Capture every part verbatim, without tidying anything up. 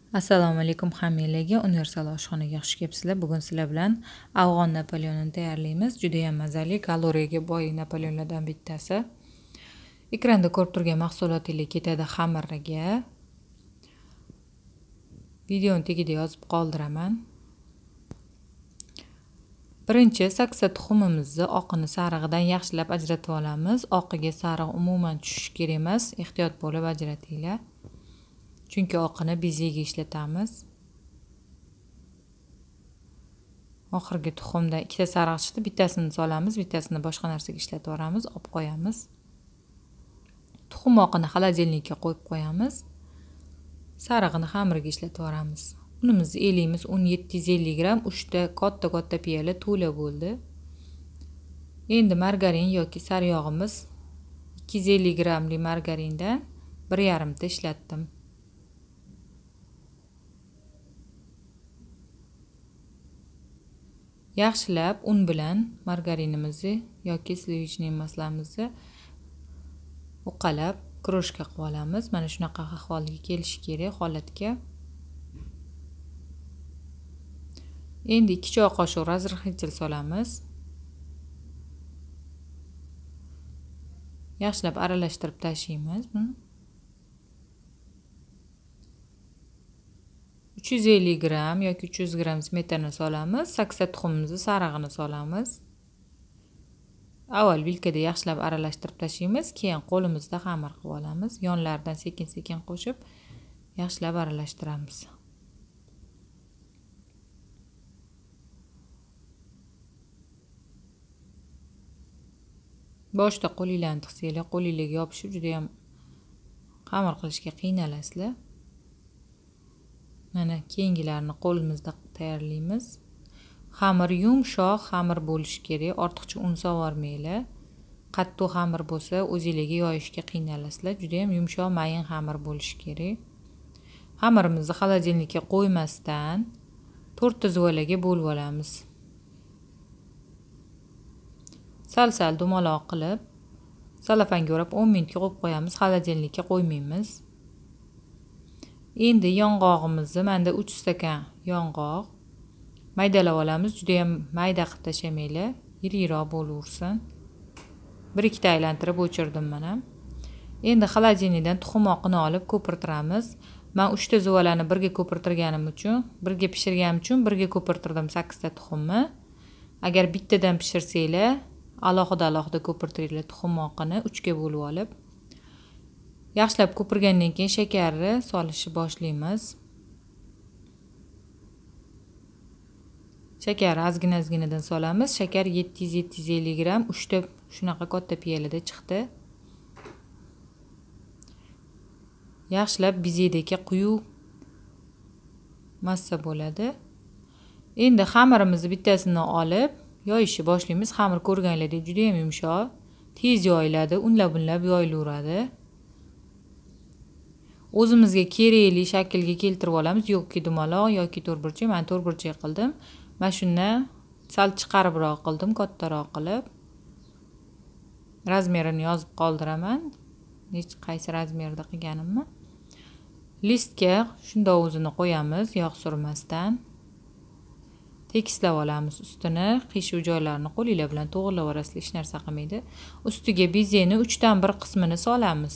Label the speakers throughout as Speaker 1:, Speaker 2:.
Speaker 1: Assalomu alaykum hammalarga. Universal oshxonaga xush kelibsizlar. Bugun sizlar bilan afg'on napoleonini tayyorlaymiz. Juda ham mazali, kaloriyaga boy napoleonlardan bittasi. Ekranda ko'rib turgan mahsulotingiz ketadi xamirga. Videoni tagida yozib qoldiraman. Birinchi saksa tuxumimizni oqini sarig'idan yaxshilab ajratib olamiz. Oqiga sariq umuman tushishi kerak emas. Ehtiyot bo'lib ajratinglar. Chunki oqini bezega ishlatamiz. Oxirgi tuxumda ikkita sariq chiqdi, bittasini solamiz, bittasini boshqa narsaga ishlatib yuboramiz, olib qo'yamiz. Tuxum oqini xolodilnikka qo'yib qo'yamiz. Sarig'ini xamirga ishlatib yuboramiz. Unimizni elimiz un yetti yuz ellik gramm, uchta katta-katta piyola to'la bo'ldi. Endi margarin yoki saryog'imiz ikki yuz ellik grammli margarindan bir yarim ta ishlatdim. Yaxshilab un bilan margarinimizni yoki slivichniy maslamizni uqalab kroshka qilib olamiz. Mana shunaqa ahvolga kelishi kerak holatga. Endi ikki choy qoshiq razrixitel solamiz. Yaxshilab aralashtirib tashlaymiz buni. uch yuz ellik gramm yoki uch yuz gramm smetana solamiz. saksa tuxumimizni sarig'ini solamiz. Avval vilkada yaxshilab aralashtirib tashlaymiz, keyin qo'limizda xamir qilib olamiz. Yonlaridan sekin-sekin qo'shib yaxshilab aralashtiramiz. Boshda qo'linglarni tiqsanglar, qo'linglarga yopishib juda ham xamir qilishga qiynalasizlar. Mana keyingilarini qo'limizda tayyorlaymiz. Xamir yumshoq xamir bo'lishi kerak, ortiqcha un sovormanglar. Qattiq xamir bo'lsa, o'zingizga yoyishga qiynalasizlar. Juda ham yumshoq, mayin xamir bo'lishi kerak. Xamirimizni xolodilnikka qo'ymasdan to'rtta zuvalaga bo'lib olamiz. Sal-sal dumaloq qilib, salafanga o'rab o'n minutga qo'yib qo'yamiz, xolodilnikka qo'ymaymiz. Endi yong'og'imizni menda uch stakan yong'oq maydalab olamiz. Juda ham mayda qilib tashamanglar, yiriroq bo'laversin. bir ikkita aylantirib o'chirdim mana. Endi xolodilnikdan tuxum oqini olib ko'pirtiramiz. Men uch ta zuvalani birga ko'pirtirganim uchun, birga pishirganim uchun birga ko'pirtirdim sakkiz ta tuxumni. Agar bittadan pishirsanglar, alohida-alohida ko'pirtiringlar tuxum oqini uch ga bo'lib olib. Yaxshilab ko'pirgandan keyin shakarni solishni boshlaymiz. Shakar ozgina-ozginadan solamiz. Shakar yetti yuz yetti yuz ellik gramm, uch ta shunaqa katta piyolada chiqdi. Yaxshilab bezedagi quyuq massa bo'ladi. Endi xamirimizni bittasini olib yoyishni boshlaymiz. Xamir ko'rganlaringizdek juda ham yumshoq, tez yoyiladi, unlab-unlab yoyilaveradi. O'zimizga kerakli shaklga keltirib olamiz, yoki dumaloq yoki to'rtburchak. Men to'rtburchak qildim. Men shundan sal chiqaribroq qildim, kattaroq qilib. Razmerini yozib qoldiraman. Hech qaysi razmerda qilganimni. Listga shunday o'zini qo'yamiz, yog' surmasdan. Tekislab olamiz ustini, qiyshiq joylarini qo'linglar bilan to'g'rilab orasida hech narsa qilmaydi. Ustiga bezeni uch dan bir qismini solamiz.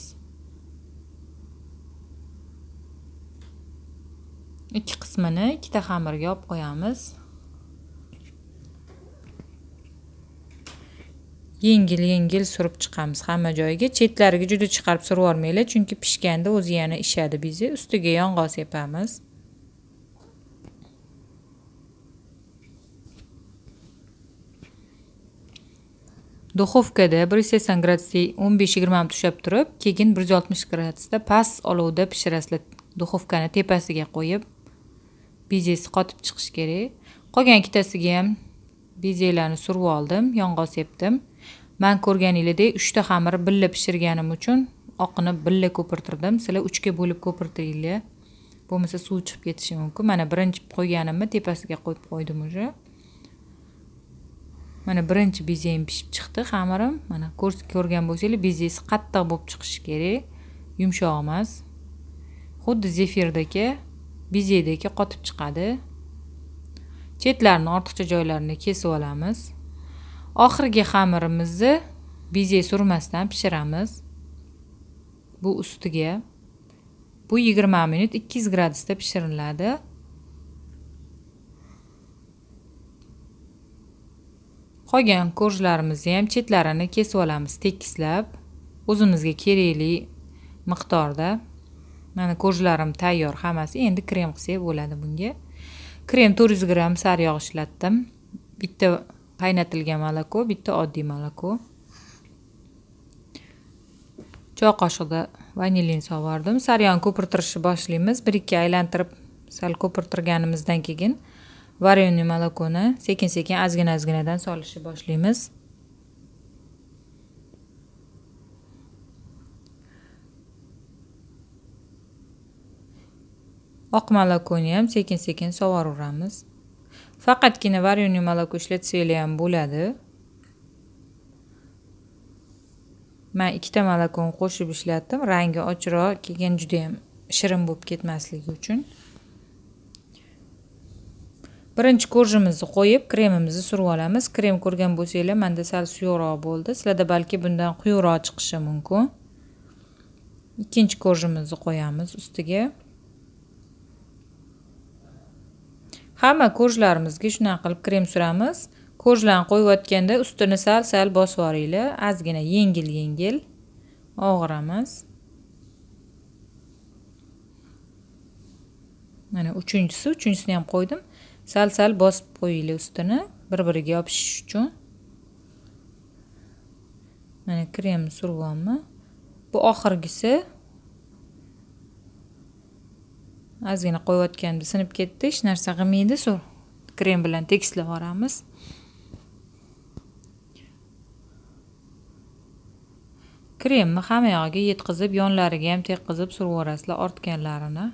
Speaker 1: ikki qismini ikkita xamirga olib qo'yamiz. Yengil-yengil surib chiqamiz hamma joyiga. Chetlariga juda chiqarib surib olmanglar, chunki pishganda o'zi yana ishadi bizni. Ustiga yong'oq sepamiz. Duxovkada bir yuz sakson gradusda o'n besh yigirma minut ushlab turib, keyin bir yuz oltmish gradusda past olovda pishirasizlar. Duxovkani tepasiga qo'yib, bezesi qotib chiqish kerak. Qolgan ikkitasiga ham bezelarni surib oldim, yong'oq sepdim. Men ko'rganingizdek uch ta xamir birga pishirganim uchun oqini birga ko'pirtirdim. Sizlar uch ga bo'lib ko'pirtiringlar. Bo'lmasa suv chiqib ketishi mumkin. Mana birinchi qo'yganimni tepasiga qo'yib qo'ydim уже. Mana birinchi bezem pishib chiqdi xamirim. Mana ko'rgan bo'lsangiz, bezesi qattiq bo'lib chiqishi kerak, yumshoq emas. Xuddi zefirdagi bizedagi qotib chiqadi. Chetlarini, ortiqcha joylarini kesib olamiz. Oxirgi xamirimizni bize surmasdan pishiramiz. Bu ustiga. Bu yigirma minut ikki yuz gradusda pishiriladi. Qolgan korjlarimizni ham chetlarini kesib olamiz tekislab. O'zimizga kerakli miqdorda. Mana korjlarim tayyor hammasi. Endi krem qilsak bo'ladi bunga. Krem to'rt yuz gramm sariyog' ishlatdim. Bitta qaynatilgan moloko, bitta oddiy moloko. Choy qoshiqda vanilin sovardim. Sariyog'ni ko'pirtirishni boshlaymiz. bir ikki aylantirib, sal ko'pirtirganimizdan keyin varyoniy molokoni sekin-sekin ozgina-ozginadan solishni boshlaymiz. Oq molokoni ham sekin-sekin sovaveramiz. Faqatgina varyoniy moloko ishlatsanglar ham bo'ladi. Men ikkita molokoni qo'shib ishlatdim. Rangi ochroq, keyin juda ham shirin bo'lib ketmasligi uchun. Birinchi korjimizni qo'yib, kremimizni surib olamiz. Krem ko'rgan bo'lsanglar, menda sal suyuqroq bo'ldi. Sizlarda balki bundan quyuqroq chiqishi mumkin. Ikkinchi korjimizni qo'yamiz ustiga. Hamma korjlarimizga shunday qilib krem suramiz. Korjlarni qo'yayotganda ustini sal-sal bosib olinglar, ozgina yengil-yengil og'iramiz. Mana uchinchisi, uchinchisini ham qo'ydim. Sal-sal bosib qo'yinglar ustini, bir-biriga yopishish uchun. Mana kremni suribman. Bu oxirgisi. Ozgina qo'yayotganda sinib ketdi, hech narsa qilmaydi, sur. Krem bilan tekislab olamiz. Kremni hamma yog'iga yetkazib, yonlariga ham tekkizib suraverasizlar ortganlarini.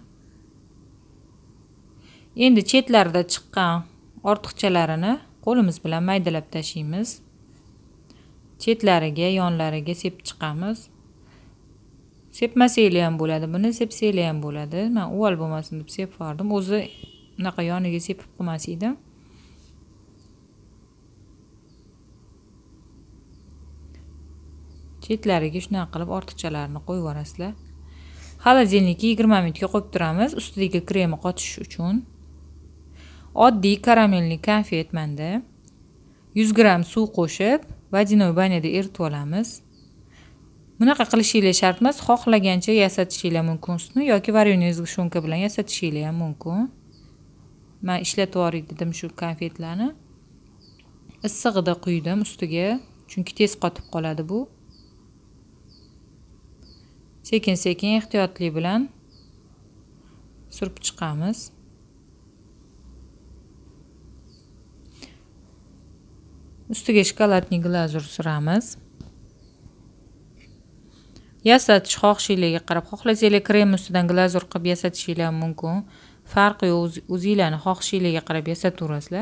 Speaker 1: Endi chetlarida chiqqan ortiqchalarini qo'limiz bilan maydalab tashlaymiz. Chetlariga, yonlariga sepib chiqamiz. Sepmasanglar ham bo'ladi, buni sepsanglar ham bo'ladi. Men uval bo'lmasin deb sepib yubordim. O'zi unaqa yoniga sepib qo'ymas edim. Chetlariga shunday qilib ortiqchalarini qo'yib yuborasizlar. Xolodilnikka yigirma minutga qo'yib turamiz, ustidagi kremni qotish uchun. Oddiy karamelli konfet menda. yuz gramm suv qo'shib, vodinoy banyada eritib olamiz. Bunaqa qilishinglar shart emas, xohlagancha yasatishinglar mumkin ustini yoki varyoniy zgishonka bilan yasatishinglar ham mumkin. Men ishlatib yuboray dedim shu konfetlarni. Issig'ida quydim ustiga, chunki tez qotib qoladi bu. Sekin-sekin ehtiyotlik bilan surib chiqamiz. Ustiga shokoladniy glazur suramiz. Yasatish xohishinglarga qarab, xohlasanglar krem ustidan glazur qilib yasatishinglar mumkin. Farqi yo'q, o'zingizlarning xohishinglarga qarab yasataverasizlar.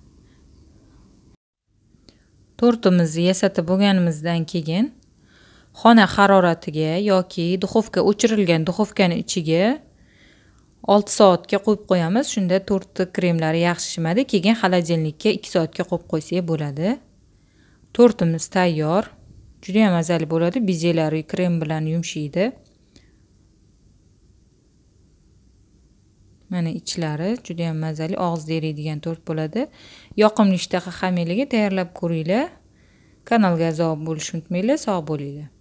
Speaker 1: Tortimizni yasatib bo'lganimizdan keyin xona haroratiga yoki duxovka o'chirilgan duxovkaning ichiga olti soatga qo'yib qo'yamiz. Shunda tortni kremlari yaxshi shimadi. Keyin xolodilnikka ikki soatga qo'yib qo'ysak bo'ladi. Tortimiz tayyor. Juda ham mazali bo'ladi. Bizelari krem bilan yumshaydi. Mana ichlari juda ham mazali, og'izda eriydigan tort bo'ladi. Yoqimli ishtaha hamiliga tayyorlab ko'ringlar. Kanalga a'zo bo'lishni unutmanglar. Sog' bo'linglar.